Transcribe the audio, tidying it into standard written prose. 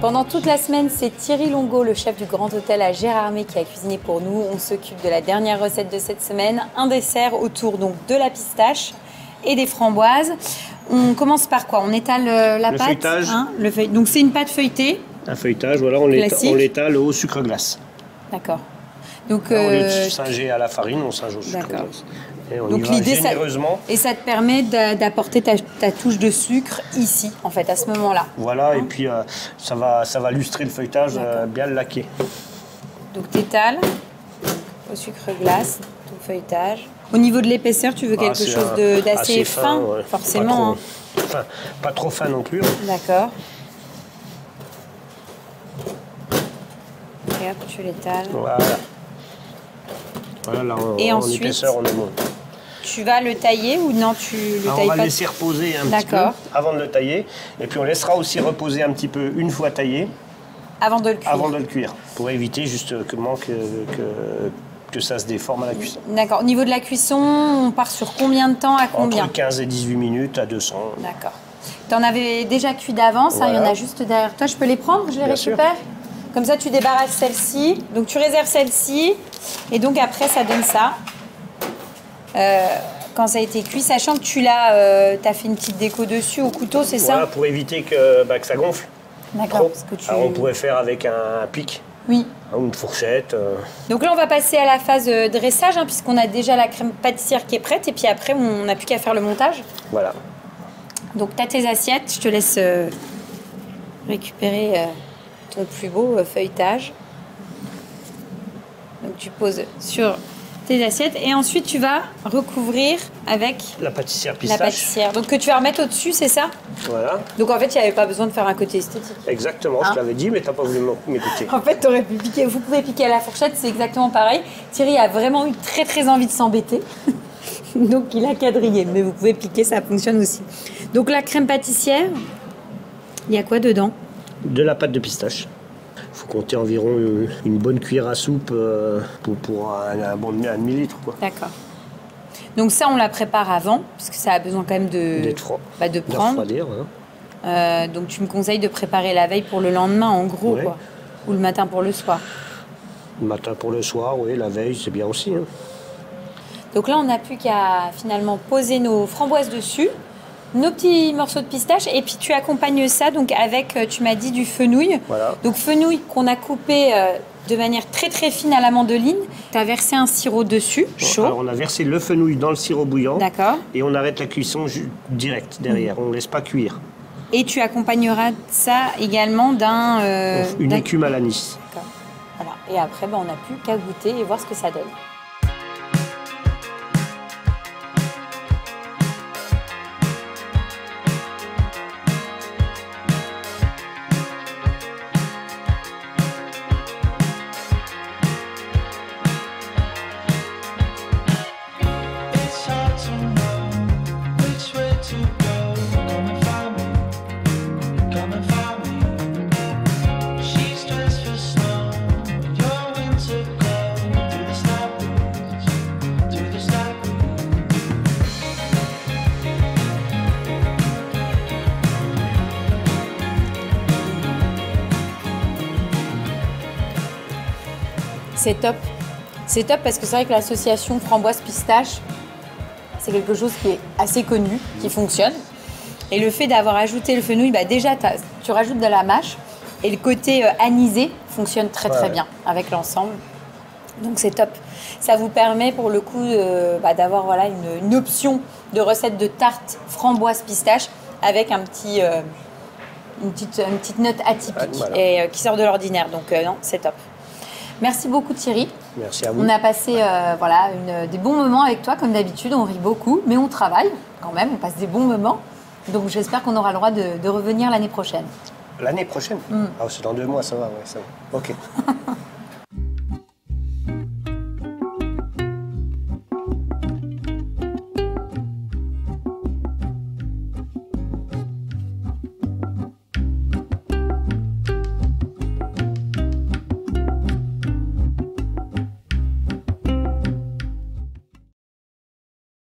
Pendant toute la semaine, c'est Thierry Longo, le chef du Grand Hôtel à Gérardmer, qui a cuisiné pour nous. On s'occupe de la dernière recette de cette semaine, un dessert autour donc de la pistache et des framboises. On commence par quoi? On étale la pâte. Feuilletage. Hein, donc c'est une pâte feuilletée. Un feuilletage, voilà, on l'étale au sucre glace. D'accord. Donc, Au lieu de singer à la farine, on singe au sucre glace. Et on y va généreusement. Et ça te permet d'apporter ta touche de sucre ici, en fait, à ce moment-là. Voilà, hein? Et puis ça va lustrer le feuilletage, bien le laquer. Donc tu étales au sucre glace, ton feuilletage. Au niveau de l'épaisseur, tu veux quelque chose d'assez fin, ouais. Forcément. Pas trop fin non plus. D'accord. Et hop, tu l'étales. Voilà. Voilà, là, en épaisseur, on est bon. Tu vas le tailler ou non, tu le tailles pas? On va le laisser reposer un petit peu avant de le tailler. Et puis on laissera aussi reposer un petit peu une fois taillé. Avant de le cuire. Avant de le cuire. Pour éviter justement que ça se déforme à la cuisson. D'accord. Au niveau de la cuisson, on part sur combien de temps, à combien? Entre 15 et 18 minutes à 200. D'accord. Tu en avais déjà cuit d'avance, voilà. Il y en a juste derrière toi. Je peux les prendre? Je les récupère? Comme ça, tu débarrasses celle-ci. Donc, tu réserves celle-ci. Et donc, après, ça donne ça. Quand ça a été cuit, sachant que tu as fait une petite déco dessus au couteau, c'est ça? Voilà, pour éviter que ça gonfle. D'accord. Alors, on pourrait faire avec un pic. Oui. Ou une fourchette. Donc là, on va passer à la phase dressage, hein, puisqu'on a déjà la crème pâtissière qui est prête. Et puis après, on n'a plus qu'à faire le montage. Voilà. Donc, tu as tes assiettes. Je te laisse récupérer ton plus beau feuilletage. Donc, tu poses sur tes assiettes et ensuite tu vas recouvrir avec la pâtissière pistache. La pâtissière. Donc que tu vas remettre au-dessus, c'est ça? Voilà. Donc en fait, il n'y avait pas besoin de faire un côté esthétique. Exactement, je te l'avais dit, mais tu n'as pas voulu m'écouter. En fait, tu aurais pu piquer. Vous pouvez piquer à la fourchette, c'est exactement pareil. Thierry a vraiment eu très envie de s'embêter. Donc il a quadrillé, mais vous pouvez piquer, ça fonctionne aussi. Donc la crème pâtissière, il y a quoi dedans? De la pâte de pistache. Il faut compter environ une bonne cuillère à soupe pour un bon demi-litre. D'accord. Donc ça, on la prépare avant, parce que ça a besoin quand même de prendre. Refroidir, hein. Donc tu me conseilles de préparer la veille pour le lendemain, en gros, ouais. Quoi. Ou le matin pour le soir. Le matin pour le soir, oui, la veille, c'est bien aussi. Hein. Donc là, on n'a plus qu'à finalement poser nos framboises dessus, nos petits morceaux de pistache, et puis tu accompagnes ça donc avec, tu m'as dit, du fenouil. Voilà. Donc fenouil qu'on a coupé de manière très fine à la mandoline. Tu as versé un sirop dessus, chaud. Alors on a versé le fenouil dans le sirop bouillant. D'accord. Et on arrête la cuisson direct derrière, on ne laisse pas cuire. Et tu accompagneras ça également une écume à l'anis. D'accord. Voilà. Et après, on n'a plus qu'à goûter et voir ce que ça donne. C'est top. C'est top parce que c'est vrai que l'association framboise-pistache, c'est quelque chose qui est assez connu, qui fonctionne. Et le fait d'avoir ajouté le fenouil, déjà, tu rajoutes de la mâche. Et le côté anisé fonctionne très bien avec l'ensemble. Donc c'est top. Ça vous permet pour le coup d'avoir une option de recette de tarte framboise-pistache avec une petite note atypique et qui sort de l'ordinaire. Donc non, c'est top. Merci beaucoup Thierry. Merci à vous. On a passé des bons moments avec toi comme d'habitude, on rit beaucoup, mais on travaille quand même, on passe des bons moments. Donc j'espère qu'on aura le droit de revenir l'année prochaine. L'année prochaine? Ah, c'est dans 2 mois, ça va, ouais, ça va. Ok.